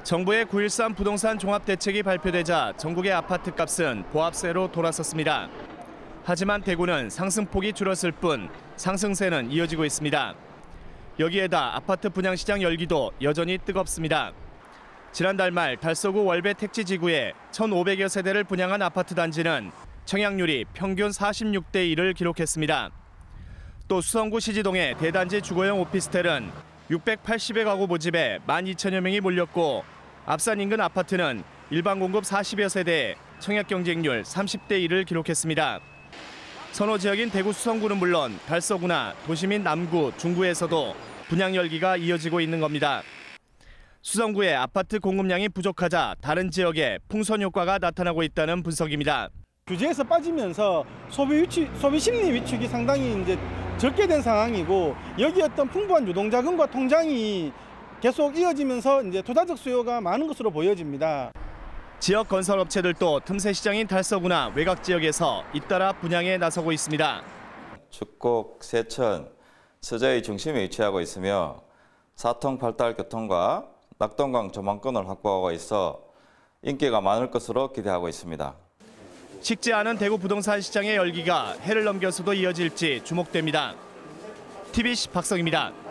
정부의 9.13 부동산 종합대책이 발표되자 전국의 아파트 값은 보합세로 돌아섰습니다. 하지만 대구는 상승폭이 줄었을 뿐 상승세는 이어지고 있습니다. 여기에다 아파트 분양시장 열기도 여전히 뜨겁습니다. 지난달 말 달서구 월배 택지지구에 1,500여 세대를 분양한 아파트 단지는 청약률이 평균 46대 1을 기록했습니다. 또 수성구 시지동의 대단지 주거용 오피스텔은 680여 가구 모집에 12,000여 명이 몰렸고 앞산 인근 아파트는 일반 공급 40여 세대에 청약 경쟁률 30대 1을 기록했습니다. 선호 지역인 대구 수성구는 물론 달서구나 도심인 남구, 중구에서도 분양 열기가 이어지고 있는 겁니다. 수성구의 아파트 공급량이 부족하자 다른 지역에 풍선 효과가 나타나고 있다는 분석입니다. 규제에서 빠지면서 소비 심리 위축이 상당히 이제 적게 된 상황이고 여기 어떤 풍부한 유동자금과 통장이 계속 이어지면서 이제 투자적 수요가 많은 것으로 보여집니다. 지역 건설업체들도 틈새 시장인 달서구나 외곽 지역에서 잇따라 분양에 나서고 있습니다. 축곡, 세천, 서저의 중심에 위치하고 있으며 사통팔달 교통과 낙동강 조망권을 확보하고 있어 인기가 많을 것으로 기대하고 있습니다. 식지 않은 대구 부동산 시장의 열기가 해를 넘겨서도 이어질지 주목됩니다. TBC 박성입니다.